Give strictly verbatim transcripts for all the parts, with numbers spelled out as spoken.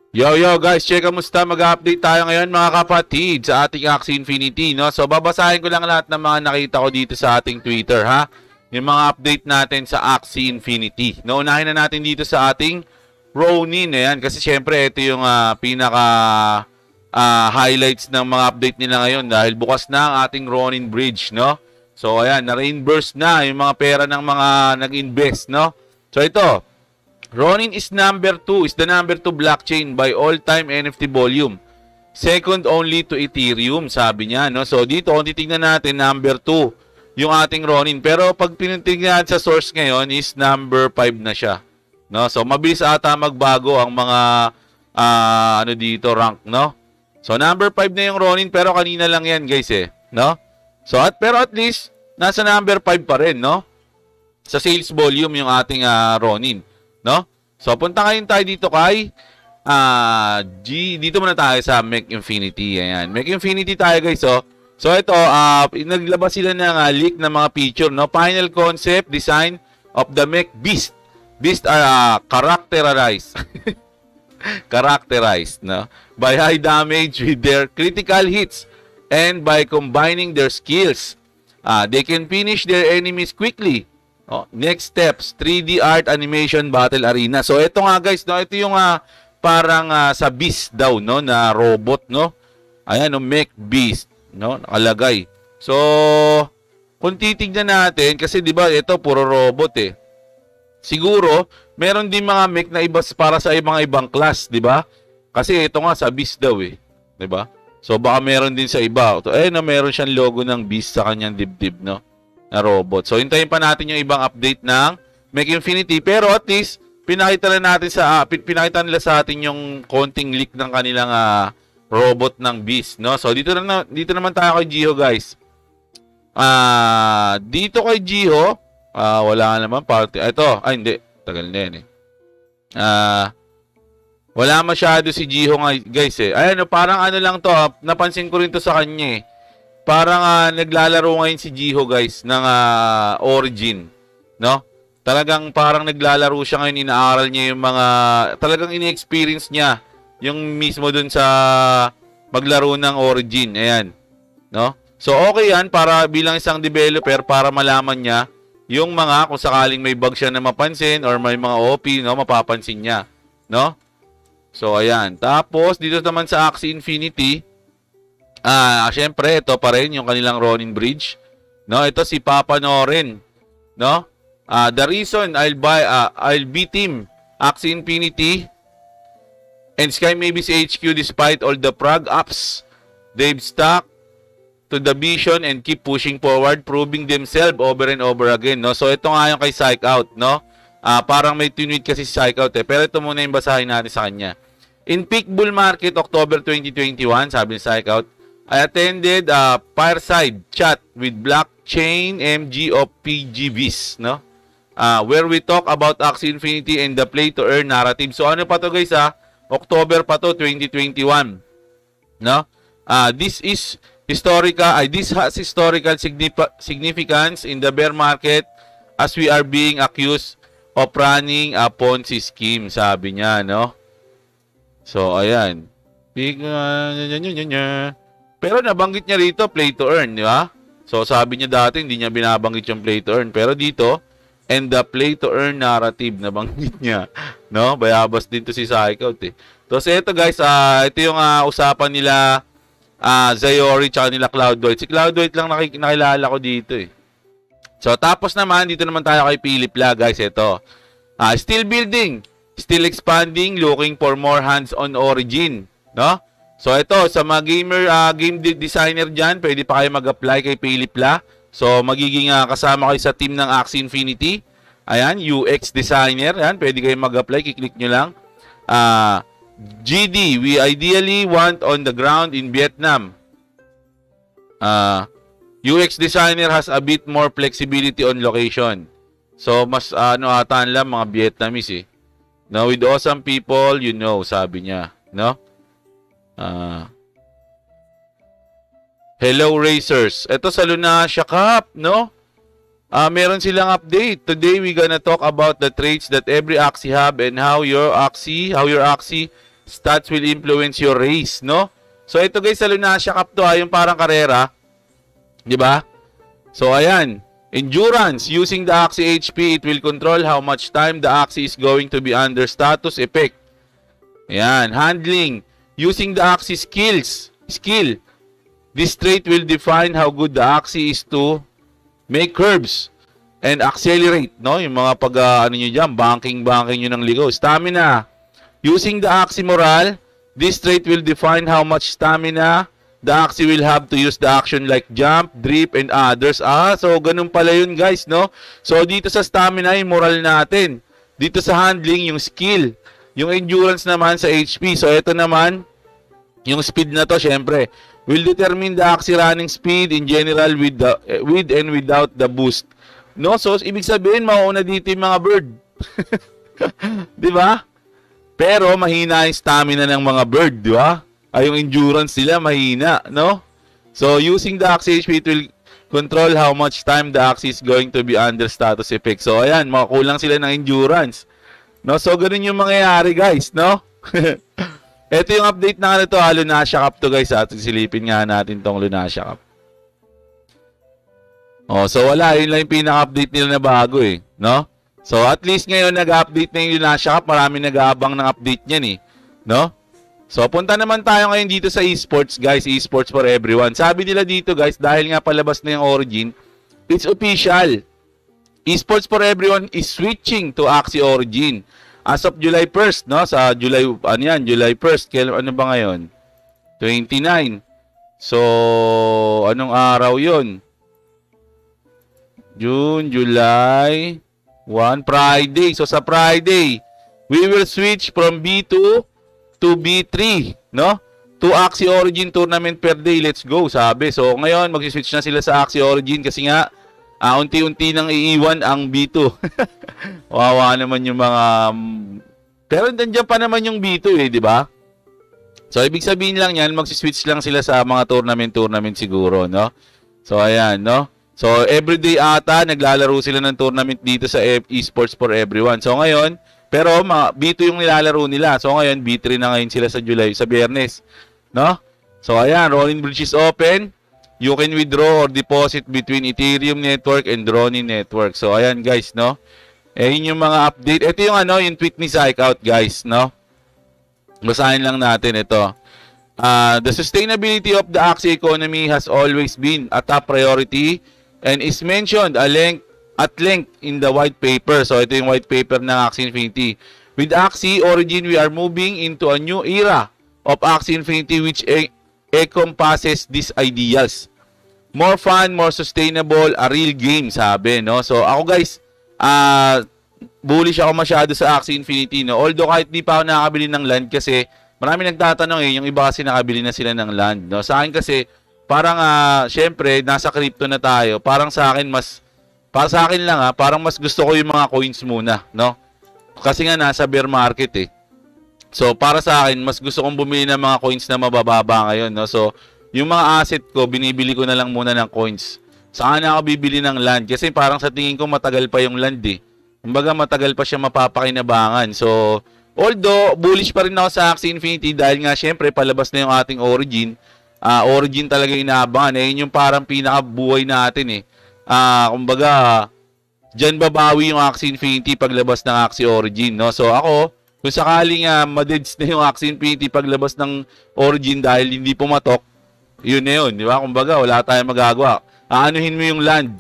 Yo, yo guys, check kamusta? Mag-update tayo ngayon mga kapatid sa ating Axie Infinity, no? So, babasahin ko lang lahat ng mga nakita ko dito sa ating Twitter, ha? Yung mga update natin sa Axie Infinity. No, unahin na natin dito sa ating Ronin, ayan. Kasi syempre, ito yung uh, pinaka uh, highlights ng mga update nila ngayon dahil bukas na ang ating Ronin Bridge, no? So, ayan, na-reimburse na yung mga pera ng mga nag-invest, no? So, ito, Ronin is number two, is the number two blockchain by all-time N F T volume. Second only to Ethereum, sabi niya, no? So, dito, kung titignan natin, number two yung ating Ronin. Pero, pag pinitignan sa source ngayon, is number five na siya, no? So, mabilis ata magbago ang mga, uh, ano dito, rank, no? So, number five na yung Ronin, pero kanina lang yan, guys, eh, no? So, at, pero at least, nasa number five pa rin, no? Sa sales volume yung ating uh, Ronin. No? So, punta ngayon tayo dito kay uh, G. Dito muna tayo sa Mech Infinity. Ayan. Mech Infinity tayo, guys. Oh. So, ito, uh, naglabas sila ng uh, leak ng mga picture. No? Final concept, design of the Mech Beast. Beast are uh, characterized. characterized, no? By high damage with their critical hits and by combining their skills. Uh, they can finish their enemies quickly. Oh, next steps, three D art animation battle arena. So ito nga guys, no, ito yung uh, parang uh, sa Beast daw, no, na robot, no. Ayan, no, Mech Beast, no, nakalagay. So kung titingnan natin kasi 'di ba, ito puro robot eh. Siguro meron din mga mech na iba para sa mga ibang class, 'di ba? Kasi ito nga sa Beast daw eh, 'di ba? So baka meron din sa iba. Eh, no, meron siyang logo ng Beast sa kanyang dibdib, no, na robot. So, hintayin pa natin yung ibang update ng Mech Infinity. Pero at least, pinakita na natin sa, uh, pinakita nila sa atin yung konting leak ng kanilang uh, robot ng Beast, no? So, dito, na, dito naman tayo kay Jiho, guys. Ah, uh, dito kay Jiho, uh, wala naman party. Ito, ay hindi. Tagal na yan eh. Ah, uh, wala masyado si Jiho, guys eh. Ayan, parang ano lang to, napansin ko rin to sa kanya eh. Parang uh, naglalaro ngayon si Jiho, guys, ng uh, Origin, no? Talagang parang naglalaro siya ngayon, inaaral niya yung mga, talagang ini-experience niya yung mismo dun sa maglaro ng Origin, ayan, no? So, okay yan para bilang isang developer para malaman niya yung mga, kung sakaling may bug siya na mapansin or may mga O P, no, mapapansin niya, no? So, ayan. Tapos, dito naman sa Axie Infinity, Ah, syempre ito pa rin yung kanilang Ronin Bridge. No, ito si Papa Norin, no? Ah, the reason I'll buy uh, I'll beat him Axie Infinity and Sky Mavis H Q despite all the prog ups they've stuck to the vision and keep pushing forward, proving themselves over and over again, no? So ito nga yung kay Psych Out, no? Ah, parang may tweet kasi si Psych Out eh. Pero ito muna yung basahin natin sa kanya. In peak bull market October twenty twenty-one, sabi ni Psych Out, I attended a fireside chat with Blockchain M G of P G Vs, no? Uh, where we talk about Axie Infinity and the play-to-earn narrative. So, ano pa to guys, ha? October pa to, twenty twenty-one. No? Uh, this is historical, uh, this has historical significance in the bear market as we are being accused of running a Ponzi scheme, sabi niya, no? So, ayan. Big, uh, pero nabanggit niya rito, play to earn, di ba? So, sabi niya dati, hindi niya binabanggit yung play to earn. Pero dito, and the play to earn narrative, nabanggit niya. No? Bayabas din to si Psychout eh. Tapos, ito guys, uh, ito yung uh, usapan nila uh, Zayori tsaka nila Cloudwhite. Si Cloudwhite lang nakik nakilala ko dito eh. So, tapos naman, dito naman tayo kay Philip La, guys. Ito. Uh, still building, still expanding, looking for more hands-on origin. No? So, ito, sa mga gamer, uh, game de designer dyan, pwede pa kayo mag-apply kay Philip La. So, magiging uh, kasama kayo sa team ng Axie Infinity. Ayan, U X designer. Ayan, pwede kayo mag-apply. Kiklik nyo lang. Uh, G D, we ideally want on the ground in Vietnam. Uh, U X designer has a bit more flexibility on location. So, mas uh, ano ata lang mga Vietnamese eh. Now, with awesome people, you know, sabi niya. No? Uh, hello Racers. Ito sa Lunasia Cup, no? Uh, meron silang update. Today we gonna talk about the traits that every Axie have and how your Axie, how your Axie stats will influence your race, no? So, ito guys, sa Lunasia Cup to, ah, yung parang karera. Di ba? So, ayan. Endurance. Using the Axie H P, it will control how much time the Axie is going to be under status effect. Ayan. Handling. Using the Axie skills. Skill. This trait will define how good the Axie is to make curves and accelerate, no? Yung mga pag, uh, ano nyo dyan, banking-banking nyo ng ligaw. Stamina. Using the Axie Moral, this trait will define how much stamina the Axie will have to use the action like jump, drip, and others. Ah, so ganun pala yun guys, no? So dito sa stamina, yung moral natin. Dito sa handling, yung skill. Yung endurance naman sa H P. So ito naman, yung speed na to, syempre, will determine the Axie running speed in general with, the, with and without the boost. No? So, ibig sabihin, mauuna dito yung mga bird. Di ba? Pero, mahina yung stamina ng mga bird, di ba? Ay, yung endurance nila, mahina, no? So, using the Axie H P, it will control how much time the Axie is going to be under status effect. So, ayan, makakulang sila ng endurance. No? So, ganun yung mangyayari, guys, no? Ito yung update na ano to, ah, Lunasia Cup to, guys. At silipin nga natin tong Lunasia Cup. Oh, so wala, yun lang yung pinaka-update nila na bago eh, no? So at least ngayon nag-update na yung Lunasia Cup, marami nag-aabang ng update niyan eh, no? So punta naman tayo ngayon dito sa esports, guys, esports for everyone. Sabi nila dito, guys, dahil nga palabas na yung Origin, it's official. Esports for everyone is switching to Axie Origin as of July first, no? Sa July, ano yan, July first, kailan, ano ba ngayon? twenty-nine. So, anong araw yun? June, July, one, Friday. So, sa Friday, we will switch from B two to B three, no? To Axie Origin tournament per day. Let's go, sabi. So, ngayon, mag-switch na sila sa Axie Origin kasi nga, uh, unti-unti nang iiwan ang B two. Wawa naman yung mga... Pero nandiyan pa naman yung B two eh, di ba? So, ibig sabihin lang yan, mag-switch lang sila sa mga tournament-tournament siguro, no? So, ayan, no? So, everyday ata, naglalaro sila ng tournament dito sa esports for everyone. So, ngayon, pero mga B two yung nilalaro nila. So, ngayon, B three na ngayon sila sa July, sa Biyernes. No? So, ayan, Ronin Bridge is open. You can withdraw or deposit between Ethereum Network and Ronin Network. So, ayan, guys, no? Eh, yun yung mga update. Ito yung, ano, yung tweet ni Psychout, guys, no? Basahin lang natin ito. Uh, the sustainability of the Axie economy has always been a top priority and is mentioned a length, at length in the white paper. So, ito yung white paper ng Axie Infinity. With Axie Origin, we are moving into a new era of Axie Infinity which e encompasses these ideals. More fun, more sustainable, a real game, sabi, no? So, ako guys, uh, bullish ako masyado sa Axie Infinity, no? Although kahit di pa ako nakakabili ng land kasi marami nagtatanong eh, yung iba kasi nakabili na sila ng land, no? Sa akin kasi, parang, uh, syempre, nasa crypto na tayo. Parang sa akin, mas, para sa akin lang, ha, parang mas gusto ko yung mga coins muna, no? Kasi nga, nasa bear market, eh. So, para sa akin, mas gusto kong bumili ng mga coins na mabababa ngayon, no? So, yung mga asset ko, binibili ko na lang muna ng coins. Saan na ako bibili ng land? Kasi parang sa tingin ko, matagal pa yung land, eh. Kumbaga, matagal pa siya mapapakinabangan. So, although, bullish pa rin ako sa Axie Infinity dahil nga, syempre, palabas na yung ating Origin. Uh, origin talaga yung inaabangan. Eh, yun yung parang pinakabuhay natin eh. Uh, kumbaga, dyan babawi yung Axie Infinity paglabas ng Axie Origin, no? So ako, kung sakaling uh, madeds na yung Axie Infinity paglabas ng Origin dahil hindi pumatok, yun na yun, di ba? Kumbaga, wala tayong magagawa. Aanuhin mo yung land.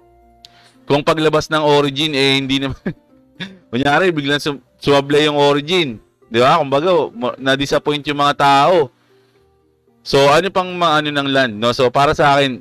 Kung paglabas ng Origin, eh, hindi naman... Kunyari, biglang sum sumablay yung Origin. Di ba? Kumbaga, na-disappoint yung mga tao. So, ano pang mga ano ng land, no? So, para sa akin,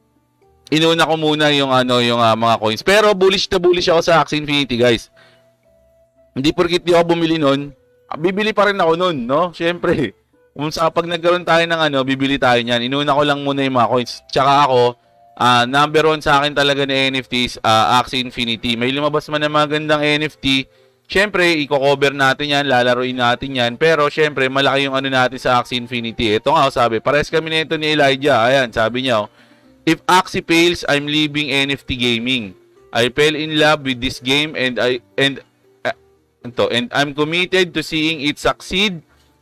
inuna ko muna yung ano, yung uh, mga coins. Pero bullish na bullish ako sa Axie Infinity, guys. Hindi porkit di ako bumili nun, bibili pa rin ako nun, no? Syempre, kung sa pag nagkaroon tayo ng ano, bibili tayo niyan. Inuna ko lang muna yung mga coins. Tsaka ako, uh, number one sa akin talaga na N F Ts, uh, Axie Infinity. May lumabas man na magandang N F T. Siyempre, i-cover natin yan, lalaroin natin yan. Pero, siyempre, malaki yung ano natin sa Axie Infinity. Ito nga, sabi, pares kami nito ni Elijah. Ayan, sabi niya, oh, if Axie fails, I'm leaving N F T gaming. I fell in love with this game and I and uh, ito, and I'm committed to seeing it succeed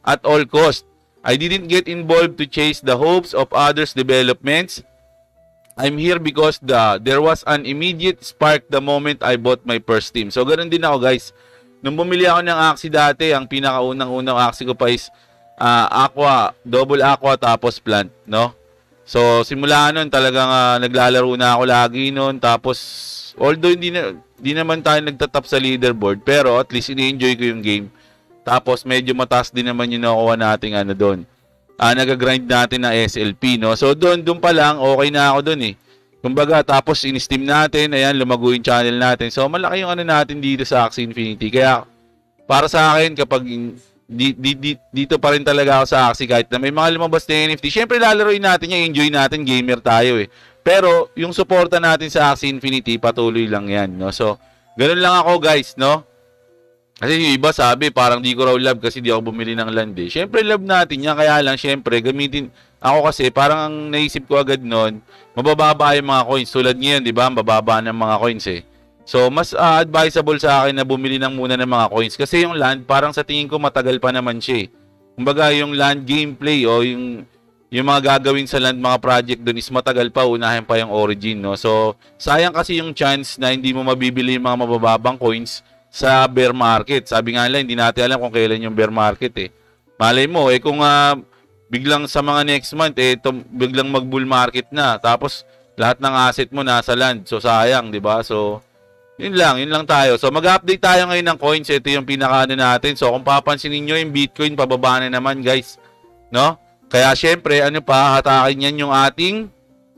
at all cost. I didn't get involved to chase the hopes of others' developments. I'm here because the there was an immediate spark the moment I bought my first team. So, ganun din ako, guys. Nung bumili ako ng Axie dati, ang pinakaunang-unang Axie ko pa is uh, Aqua, Double Aqua, tapos Plant, no? So, simula nun, talagang uh, naglalaro na ako lagi nun. Tapos, although hindi, na, hindi naman tayo nagtatap sa leaderboard, pero at least ini-enjoy ko yung game. Tapos, medyo mataas din naman yung nakuha nating ano doon. Ah, nag-grind natin na S L P, no? So, doon, doon pa lang, okay na ako doon, eh. Kumbaga, tapos in-steam natin, ayan, lumago yung channel natin. So, malaki yung ano natin dito sa Axie Infinity. Kaya, para sa akin, kapag di, di, di, dito pa rin talaga ako sa Axie, kahit na may mga lumabas na N F T, syempre lalaroin natin yung enjoy natin, gamer tayo, eh. Pero, yung suporta natin sa Axie Infinity, patuloy lang yan, no? So, ganun lang ako, guys, no? Kasi yung iba sabi, parang di ko raw love kasi di ako bumili ng land eh. Siyempre, love natin yan. Kaya lang, siyempre, gamitin. Ako kasi, parang ang naisip ko agad noon, mabababa yung mga coins. Tulad ngayon, di ba? Mababa ng mga coins eh. So, mas uh, advisable sa akin na bumili ng muna ng mga coins. Kasi yung land, parang sa tingin ko matagal pa naman siya eh. Kumbaga, yung land gameplay o yung, yung mga gagawin sa land, mga project doon is matagal pa, unahin pa yung origin, no? So, sayang kasi yung chance na hindi mo mabibili yung mga mabababang coins sa bear market. Sabi nga lang, hindi natin alam kung kailan yung bear market eh. Malay mo, eh kung uh, biglang sa mga next month, eh ito, biglang mag-bull market na. Tapos, lahat ng asset mo nasa land. So, sayang, di ba? So, yun lang, yun lang tayo. So, mag-update tayo ngayon ng coins. Ito yung pinaka-ano natin. So, kung papansin niyo yung Bitcoin, pababa na naman, guys. No? Kaya, syempre, ano pa, hatakin yan yung ating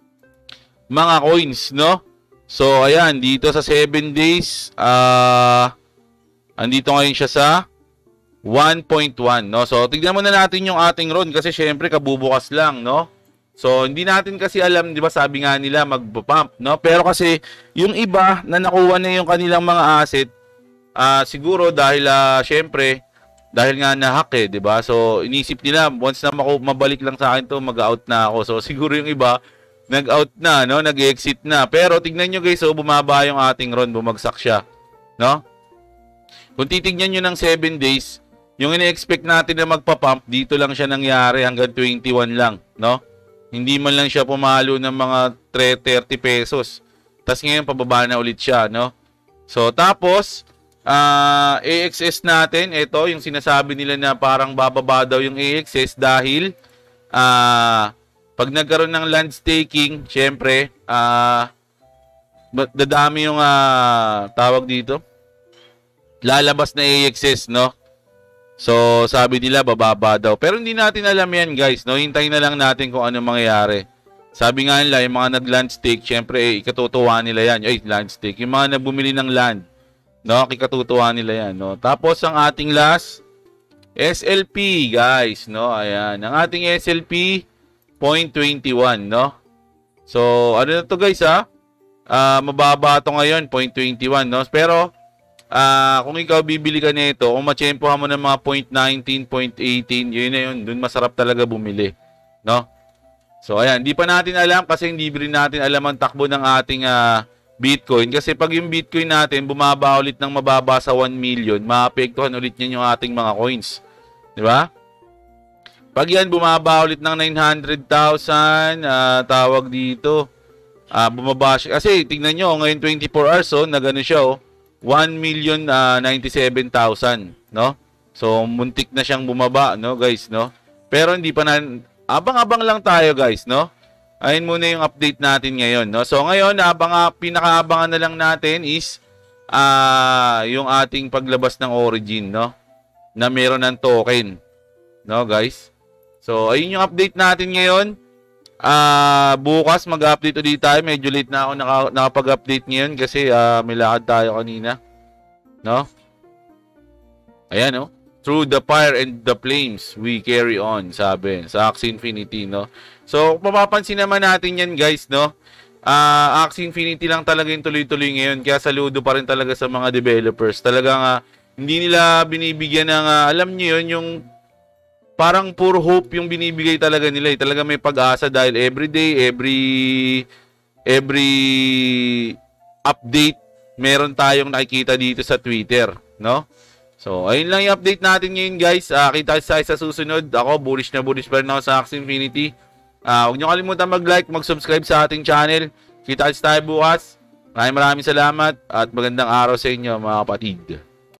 mga coins, no? So, ayan, dito sa seven days, ah... Uh, andito ngayon siya sa one point one, no? So, tignan muna natin yung ating run kasi syempre kabubukas lang, no? So, hindi natin kasi alam, di ba, sabi nga nila mag-pump, no? Pero kasi yung iba na nakuha na yung kanilang mga asset, uh, siguro dahil uh, syempre, dahil nga na-hack eh, di ba? So, inisip nila, once na mabalik lang sa akin to, mag-out na ako. So, siguro yung iba, nag-out na, no? Nag-exit na. Pero, tignan nyo guys, so, bumaba yung ating run, bumagsak siya, no? Kung titignan nyo ng seven days, yung ina-expect natin na magpa-pump, dito lang siya nangyari hanggang twenty-one lang, no? Hindi man lang siya pumalo ng mga thirty pesos. Tapos ngayon, pababa na ulit siya, no? So, tapos, uh, A X S natin, ito, yung sinasabi nila na parang bababa daw yung A X S dahil uh, pag nagkaroon ng land staking, syempre, uh, dadami yung uh, tawag dito, lalabas na A X S, no? So, sabi nila, bababa daw. Pero hindi natin alam yan, guys, no? Hintayin na lang natin kung ano mangyayari. Sabi nga nila, yung mga nag-land stake, syempre, eh, ikatutuwa nila yan. Ay, land stake. Yung mga nagbumili ng land, no? Ikatutuwa nila yan, no? Tapos, ang ating last, S L P, guys, no? Ayan. Ang ating S L P, zero point two one, no? So, ano na to, guys, ha? Uh, mababa to ngayon, zero point two one, no? Pero, Uh, kung ikaw bibili ka nito, kung matsyempohan mo ng mga zero point one nine, zero point one eight, yun na yun, dun masarap talaga bumili, no? So, ayan, di pa natin alam kasi hindi rin natin alam ang takbo ng ating uh, Bitcoin. Kasi pag yung Bitcoin natin bumaba ulit ng mababa sa one million, maapektuhan ulit yan yung ating mga coins. Di ba? Pag yan bumaba ulit ng nine hundred thousand, uh, tawag dito, uh, bumaba siya. Kasi, tingnan nyo, ngayon twenty-four hours, oh, na gano'n siya, oh. one million ninety-seven thousand, no? So, muntik na siyang bumaba, no, guys, no? Pero hindi pa na, abang-abang lang tayo, guys, no? Ayun muna yung update natin ngayon, no? So, ngayon, abang, pinakaabangan na lang natin is uh, yung ating paglabas ng origin, no? Na meron ng token, no, guys? So, ayun yung update natin ngayon. Ah, uh, bukas mag-update ulit tayo. Medyo late na ako naka, nakapag-update ngayon kasi uh, may lakad tayo kanina. No? Ayan, no? Through the fire and the flames, we carry on, sabi sa Axie Infinity, no? So, mapapansin naman natin yan, guys, no? Uh, Axie Infinity lang talaga yung tuloy-tuloy ngayon. Kaya saludo pa rin talaga sa mga developers. Talagang uh, hindi nila binibigyan ng, uh, alam niyo yun, yung parang pure hope yung binibigay talaga nila. Eh. Talaga may pag-asa dahil every day, every every update, meron tayong nakikita dito sa Twitter, no? So, So, ayun lang yung update natin ngayon guys. Uh, kita tayo sa susunod. Ako, bullish na bullish pa rin ako sa Axie Infinity. Uh, huwag nyo kalimutan mag-like, mag-subscribe sa ating channel. Kita tayo bukas. Maraming maraming salamat at magandang araw sa inyo mga kapatid.